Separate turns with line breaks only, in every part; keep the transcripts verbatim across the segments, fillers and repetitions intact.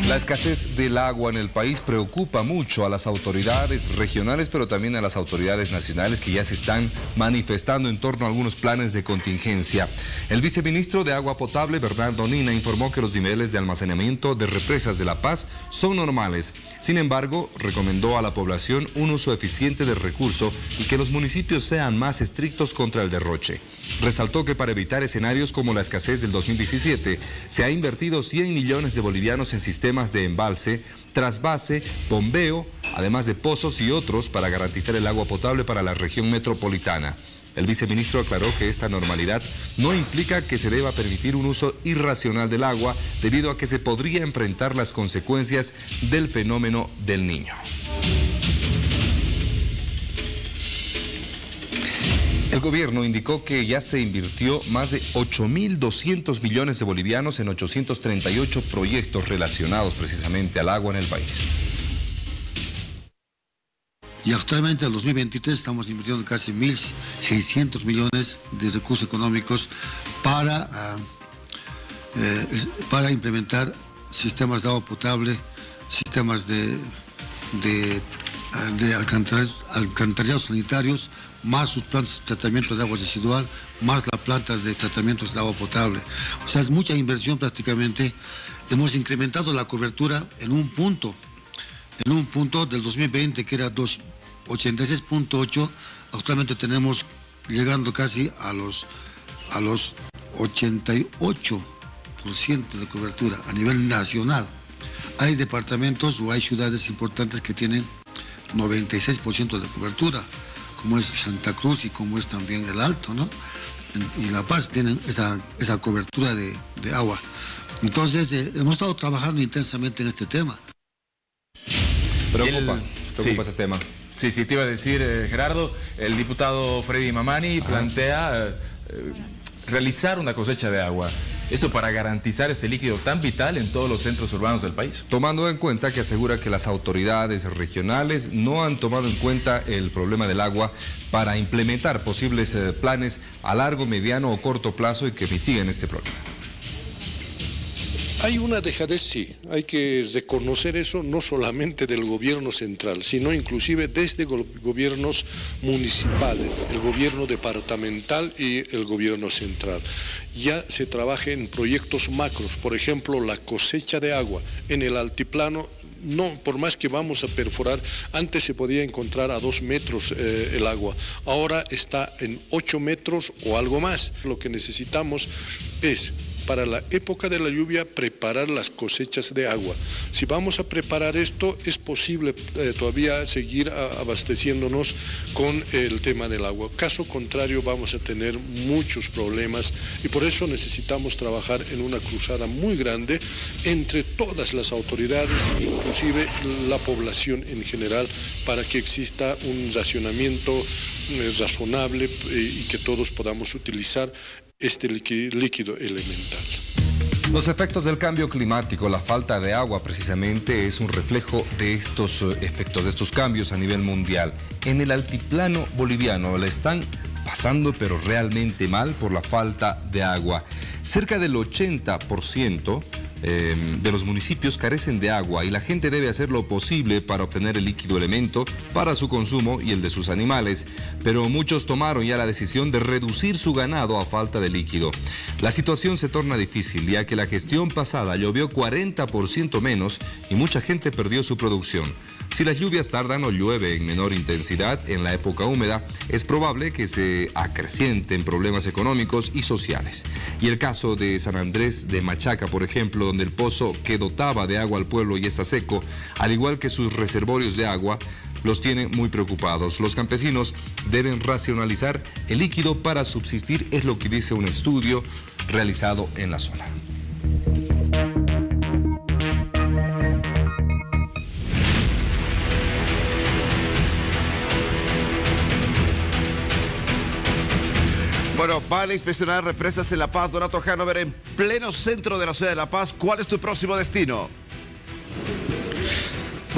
La escasez del agua en el país preocupa mucho a las autoridades regionales, pero también a las autoridades nacionales que ya se están manifestando en torno a algunos planes de contingencia. El viceministro de Agua Potable, Bernardo Nina, informó que los niveles de almacenamiento de represas de La Paz son normales. Sin embargo, recomendó a la población un uso eficiente del recurso y que los municipios sean más estrictos contra el derroche. Resaltó que para evitar escenarios como la escasez del dos mil diecisiete, se ha invertido cien millones de bolivianos en sistemas de embalse, trasvase, bombeo, además de pozos y otros para garantizar el agua potable para la región metropolitana. El viceministro aclaró que esta normalidad no implica que se deba permitir un uso irracional del agua, debido a que se podría enfrentar las consecuencias del fenómeno del Niño. El gobierno indicó que ya se invirtió más de ocho mil doscientos millones de bolivianos en ochocientos treinta y ocho proyectos relacionados precisamente al agua en el país.
Y actualmente en dos mil veintitrés estamos invirtiendo casi mil seiscientos millones de recursos económicos para, uh, eh, para implementar sistemas de agua potable, sistemas de, de, de alcantarillados, alcantarillados sanitarios, más sus plantas de tratamiento de agua residual, más la planta de tratamientos de agua potable. O sea, es mucha inversión prácticamente. Hemos incrementado la cobertura en un punto, en un punto del dos mil veinte que era ochenta y seis punto ocho, actualmente tenemos llegando casi a los, a los ochenta y ocho por ciento de cobertura a nivel nacional. Hay departamentos o hay ciudades importantes que tienen noventa y seis por ciento de cobertura, como es Santa Cruz y como es también el Alto, ¿no? Y La Paz tienen esa, esa cobertura de, de agua. Entonces, eh, hemos estado trabajando intensamente en este tema.
Preocupa, preocupa sí. ese tema.
Sí, sí, te iba a decir, eh, Gerardo, el diputado Freddy Mamani plantea eh, realizar una cosecha de agua. Esto para garantizar este líquido tan vital en todos los centros urbanos del país.
Tomando en cuenta que asegura que las autoridades regionales no han tomado en cuenta el problema del agua para implementar posibles eh, planes a largo, mediano o corto plazo y que mitiguen este problema.
Hay una dejadez, sí, hay que reconocer eso, no solamente del gobierno central, sino inclusive desde go gobiernos municipales, el gobierno departamental y el gobierno central. Ya se trabaja en proyectos macros, por ejemplo, la cosecha de agua en el altiplano. No, por más que vamos a perforar, antes se podía encontrar a dos metros eh, el agua, ahora está en ocho metros o algo más. Lo que necesitamos es, para la época de la lluvia, preparar las cosechas de agua. Si vamos a preparar esto, es posible eh, todavía seguir a, abasteciéndonos con el tema del agua. Caso contrario, vamos a tener muchos problemas y por eso necesitamos trabajar en una cruzada muy grande entre todas las autoridades, inclusive la población en general, para que exista un racionamiento eh, razonable eh, y que todos podamos utilizar este líquido elemental.
Los efectos del cambio climático, la falta de agua precisamente es un reflejo de estos efectos, de estos cambios a nivel mundial. En el altiplano boliviano la están pasando pero realmente mal por la falta de agua. Cerca del ochenta por ciento eh, de los municipios carecen de agua y la gente debe hacer lo posible para obtener el líquido elemento para su consumo y el de sus animales, pero muchos tomaron ya la decisión de reducir su ganado a falta de líquido. La situación se torna difícil ya que la gestión pasada llovió cuarenta por ciento menos y mucha gente perdió su producción. Si las lluvias tardan o llueve en menor intensidad en la época húmeda, es probable que se acrecienten problemas económicos y sociales. Y el caso de San Andrés de Machaca, por ejemplo, donde el pozo que dotaba de agua al pueblo ya está seco, al igual que sus reservorios de agua, los tiene muy preocupados. Los campesinos deben racionalizar el líquido para subsistir, es lo que dice un estudio realizado en la zona.
Bueno, van a inspeccionar represas en La Paz. Donato Hanover, en pleno centro de la ciudad de La Paz. ¿Cuál es tu próximo destino?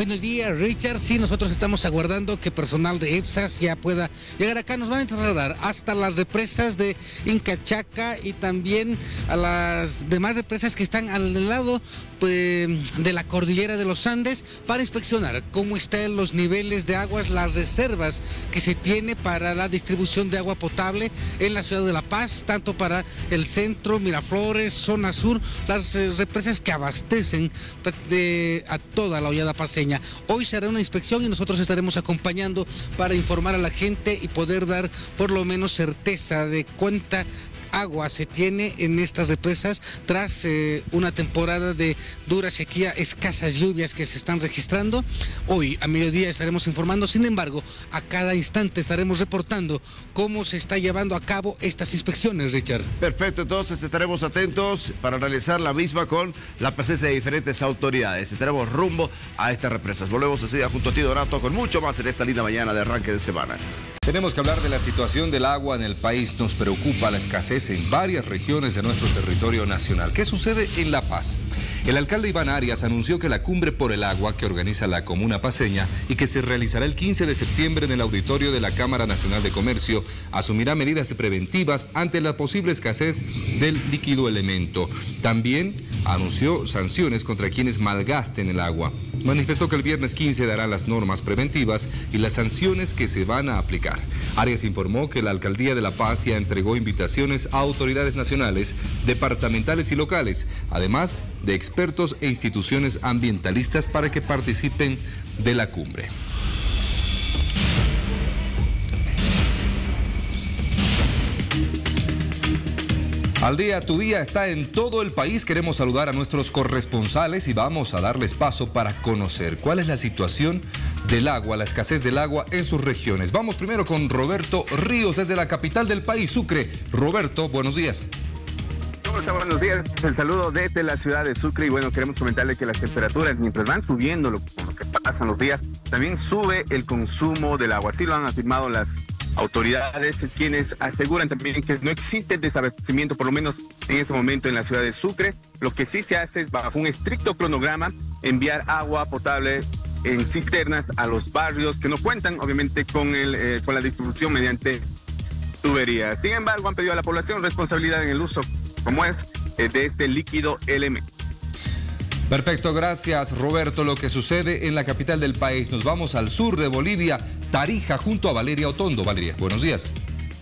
Buenos días, Richard. Sí, nosotros estamos aguardando que personal de EPSAS ya pueda llegar acá. Nos van a trasladar hasta las represas de Incachaca y también a las demás represas que están al lado pues, de la cordillera de los Andes para inspeccionar cómo están los niveles de aguas, las reservas que se tiene para la distribución de agua potable en la ciudad de La Paz, tanto para el centro, Miraflores, zona sur, las eh, represas que abastecen de, a toda la hollada paceña. Hoy se hará una inspección y nosotros estaremos acompañando para informar a la gente y poder dar por lo menos certeza de cuánta agua se tiene en estas represas tras eh, una temporada de dura sequía, escasas lluvias que se están registrando. Hoy a mediodía estaremos informando, sin embargo, a cada instante estaremos reportando cómo se está llevando a cabo estas inspecciones, Richard.
Perfecto, entonces estaremos atentos para realizar la misma con la presencia de diferentes autoridades. Estaremos rumbo a estas represas. Volvemos a seguir junto a ti, Donato, con mucho más en esta linda mañana de arranque de semana.
Tenemos que hablar de la situación del agua en el país. Nos preocupa la escasez en varias regiones de nuestro territorio nacional. ¿Qué sucede en La Paz? El alcalde Iván Arias anunció que la Cumbre por el Agua que organiza la comuna paceña y que se realizará el quince de septiembre en el auditorio de la Cámara Nacional de Comercio asumirá medidas preventivas ante la posible escasez del líquido elemento. También anunció sanciones contra quienes malgasten el agua. Manifestó que el viernes quince dará las normas preventivas y las sanciones que se van a aplicar. Arias informó que la Alcaldía de La Paz ya entregó invitaciones a autoridades nacionales, departamentales y locales, además de expertos e instituciones ambientalistas para que participen de la cumbre. Al día, tu día está en todo el país. Queremos saludar a nuestros corresponsales y vamos a darles paso para conocer cuál es la situación del agua, la escasez del agua en sus regiones. Vamos primero con Roberto Ríos desde la capital del país, Sucre. Roberto, buenos días.
¿Cómo está? Buenos días. El saludo desde la ciudad de Sucre y bueno, queremos comentarle que las temperaturas mientras van subiendo lo, lo que pasan los días, también sube el consumo del agua. Así lo han afirmado las autoridades, quienes aseguran también que no existe desabastecimiento, por lo menos en este momento en la ciudad de Sucre. Lo que sí se hace es, bajo un estricto cronograma, enviar agua potable en cisternas a los barrios que no cuentan, obviamente, con, el, eh, con la distribución mediante tuberías. Sin embargo, han pedido a la población responsabilidad en el uso, como es, eh, de este líquido elemento.
Perfecto, gracias Roberto. Lo que sucede en la capital del país. Nos vamos al sur de Bolivia, Tarija, junto a Valeria Otondo. Valeria, buenos días.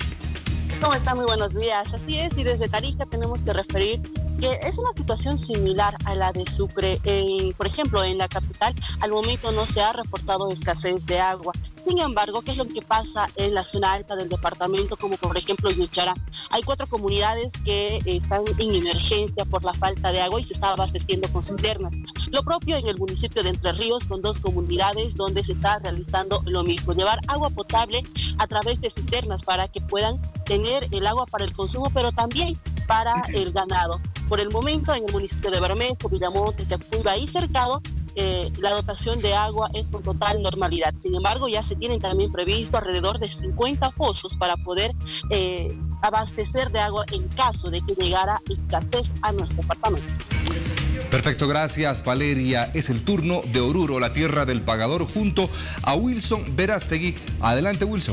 ¿Cómo está? Muy buenos días. Así es, y desde Tarija tenemos que referir que es una situación similar a la de Sucre. Eh, por ejemplo, en la capital al momento no se ha reportado escasez de agua. Sin embargo, ¿qué es lo que pasa en la zona alta del departamento, como por ejemplo Yuchara? Hay cuatro comunidades que eh, están en emergencia por la falta de agua y se está abasteciendo con cisternas. Lo propio en el municipio de Entre Ríos, con dos comunidades donde se está realizando lo mismo, llevar agua potable a través de cisternas para que puedan tener el agua para el consumo, pero también para el ganado. Por el momento, en el municipio de Bermejo, Villamontes, Yacuiba y Cercado, eh, la dotación de agua es con total normalidad. Sin embargo, ya se tienen también previsto alrededor de cincuenta pozos para poder eh, abastecer de agua en caso de que llegara escasez a nuestro departamento.
Perfecto, gracias Valeria. Es el turno de Oruro, la tierra del pagador, junto a Wilson Verástegui. Adelante, Wilson.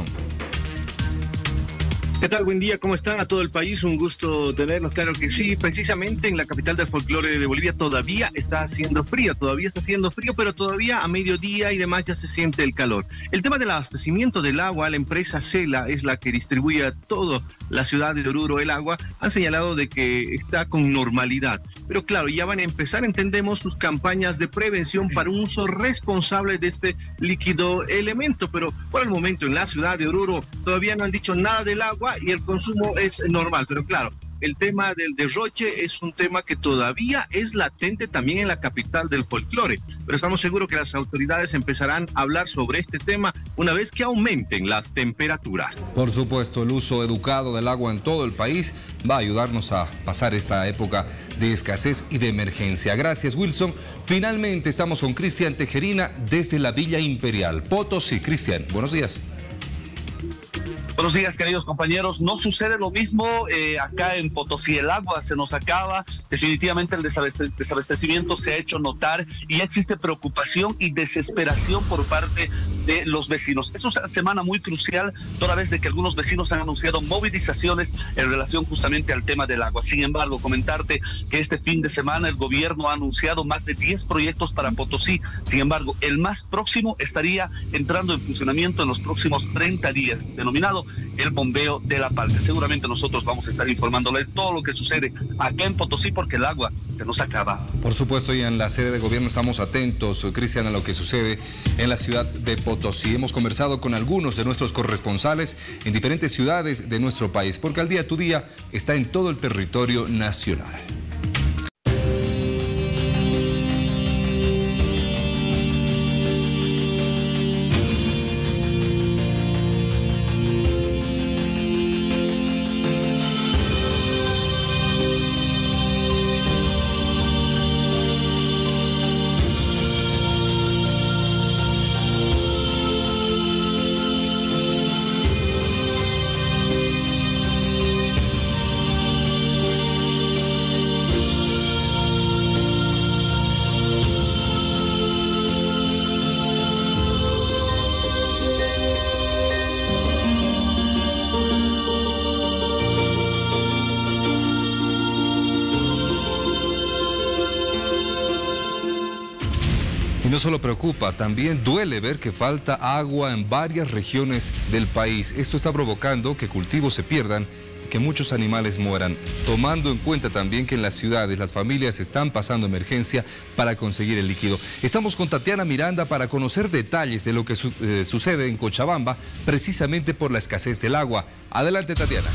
¿Qué tal? Buen día, ¿cómo están? A todo el país, un gusto tenerlos, claro que sí. Precisamente en la capital del folclore de Bolivia todavía está haciendo frío, todavía está haciendo frío, pero todavía a mediodía y demás ya se siente el calor. El tema del abastecimiento del agua, la empresa Cela es la que distribuye a toda la ciudad de Oruro el agua, han señalado de que está con normalidad. Pero claro, ya van a empezar, entendemos, sus campañas de prevención para un uso responsable de este líquido elemento, pero por el momento en la ciudad de Oruro todavía no han dicho nada del agua y el consumo es normal, pero claro, el tema del derroche es un tema que todavía es latente también en la capital del folclore, pero estamos seguros que las autoridades empezarán a hablar sobre este tema una vez que aumenten las temperaturas.
Por supuesto, el uso educado del agua en todo el país va a ayudarnos a pasar esta época de escasez y de emergencia. Gracias, Wilson. Finalmente estamos con Cristian Tejerina desde la Villa Imperial, Potosí. Cristian, buenos días.
Buenos días, queridos compañeros. No sucede lo mismo eh, acá en Potosí. El agua se nos acaba. Definitivamente el desabastecimiento se ha hecho notar y existe preocupación y desesperación por parte de los vecinos. Es una semana muy crucial, toda vez de que algunos vecinos han anunciado movilizaciones en relación justamente al tema del agua. Sin embargo, comentarte que este fin de semana el gobierno ha anunciado más de diez proyectos para Potosí. Sin embargo, el más próximo estaría entrando en funcionamiento en los próximos treinta días, denominado el bombeo de la Palca. Seguramente nosotros vamos a estar informándole todo lo que sucede acá en Potosí, porque el agua se nos acaba.
Por supuesto, y en la sede de gobierno estamos atentos, Cristian, a lo que sucede en la ciudad de Potosí. Hemos conversado con algunos de nuestros corresponsales en diferentes ciudades de nuestro país, porque Al Día Tu Día está en todo el territorio nacional. Y no solo preocupa, también duele ver que falta agua en varias regiones del país. Esto está provocando que cultivos se pierdan y que muchos animales mueran, tomando en cuenta también que en las ciudades las familias están pasando emergencia para conseguir el líquido. Estamos con Tatiana Miranda para conocer detalles de lo que su eh, sucede en Cochabamba, precisamente por la escasez del agua. Adelante, Tatiana.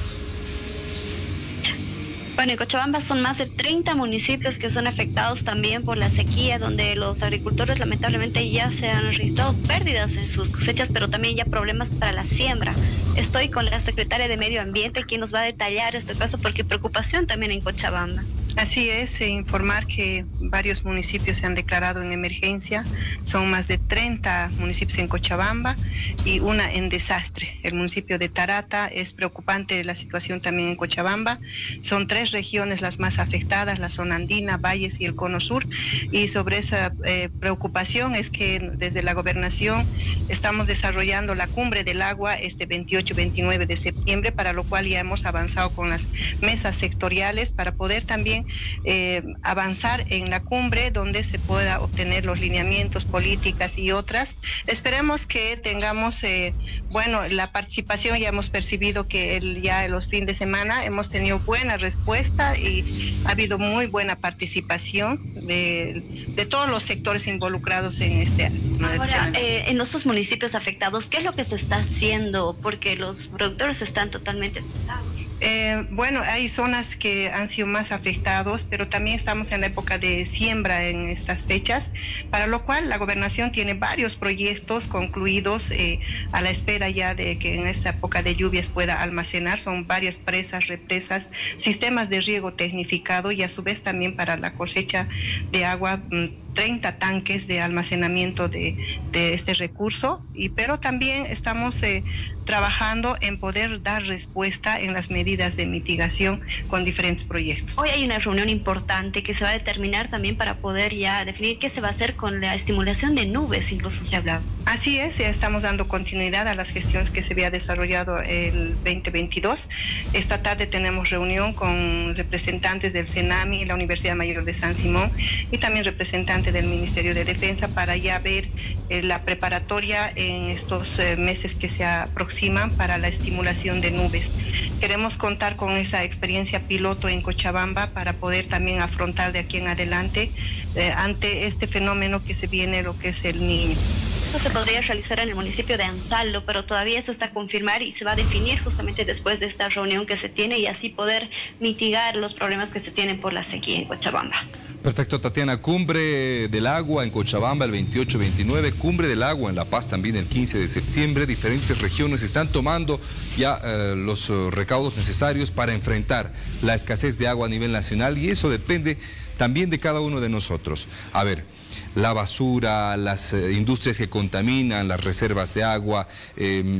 Bueno, en Cochabamba son más de treinta municipios que son afectados también por la sequía, donde los agricultores lamentablemente ya se han registrado pérdidas en sus cosechas, pero también ya problemas para la siembra. Estoy con la secretaria de Medio Ambiente, quien nos va a detallar este caso, porque preocupación también en Cochabamba.
Así es, eh, informar que varios municipios se han declarado en emergencia, son más de treinta municipios en Cochabamba y una en desastre. El municipio de Tarata, es preocupante la situación también en Cochabamba, son tres regiones las más afectadas, la zona andina, valles y el cono sur, y sobre esa eh, preocupación es que desde la gobernación estamos desarrollando la cumbre del agua este veintiocho veintinueve de septiembre, para lo cual ya hemos avanzado con las mesas sectoriales para poder también Eh, avanzar en la cumbre donde se pueda obtener los lineamientos, políticas y otras. Esperemos que tengamos, eh, bueno, la participación, ya hemos percibido que el, ya en los fines de semana hemos tenido buena respuesta y ha habido muy buena participación de, de todos los sectores involucrados en este año.
Ahora, eh, en nuestros municipios afectados, ¿qué es lo que se está haciendo? Porque los productores están totalmente afectados.
Eh, bueno, hay zonas que han sido más afectados, pero también estamos en la época de siembra en estas fechas, para lo cual la gobernación tiene varios proyectos concluidos eh, a la espera ya de que en esta época de lluvias pueda almacenar. Son varias presas, represas, sistemas de riego tecnificado y a su vez también para la cosecha de agua, treinta tanques de almacenamiento de, de este recurso, y pero también estamos eh, trabajando en poder dar respuesta en las medidas de mitigación con diferentes proyectos.
Hoy hay una reunión importante que se va a determinar también para poder ya definir qué se va a hacer con la estimulación de nubes, incluso se ha hablado.
Así es, ya estamos dando continuidad a las gestiones que se había desarrollado el veinte veintidós. Esta tarde tenemos reunión con representantes del CENAMI, la Universidad Mayor de San Simón, y también representantes del Ministerio de Defensa, para ya ver eh, la preparatoria en estos eh, meses que se aproximan para la estimulación de nubes. Queremos contar con esa experiencia piloto en Cochabamba para poder también afrontar de aquí en adelante eh, ante este fenómeno que se viene, lo que es el Niño.
Esto se podría realizar en el municipio de Ansaldo, pero todavía eso está a confirmar y se va a definir justamente después de esta reunión que se tiene, y así poder mitigar los problemas que se tienen por la sequía en Cochabamba.
Perfecto, Tatiana. Cumbre del agua en Cochabamba el veintiocho veintinueve, cumbre del agua en La Paz también el quince de septiembre. Diferentes regiones están tomando ya eh, los uh, recaudos necesarios para enfrentar la escasez de agua a nivel nacional, y eso depende también de cada uno de nosotros. A ver, la basura, las eh, industrias que contaminan las reservas de agua, eh,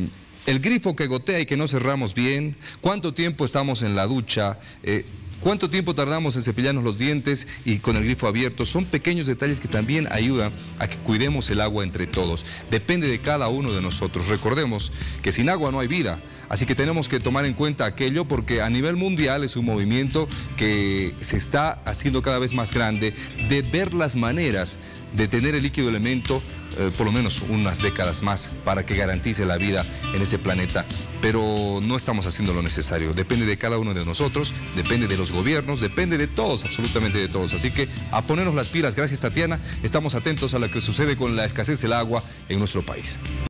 El grifo que gotea y que no cerramos bien, cuánto tiempo estamos en la ducha, eh, cuánto tiempo tardamos en cepillarnos los dientes y con el grifo abierto, son pequeños detalles que también ayudan a que cuidemos el agua entre todos. Depende de cada uno de nosotros. Recordemos que sin agua no hay vida, así que tenemos que tomar en cuenta aquello porque a nivel mundial es un movimiento que se está haciendo cada vez más grande de ver las maneras de tener el líquido elemento eh, por lo menos unas décadas más para que garantice la vida en ese planeta, pero no estamos haciendo lo necesario. Depende de cada uno de nosotros, depende de los gobiernos, depende de todos, absolutamente de todos. Así que a ponernos las pilas. Gracias, Tatiana. Estamos atentos a lo que sucede con la escasez del agua en nuestro país.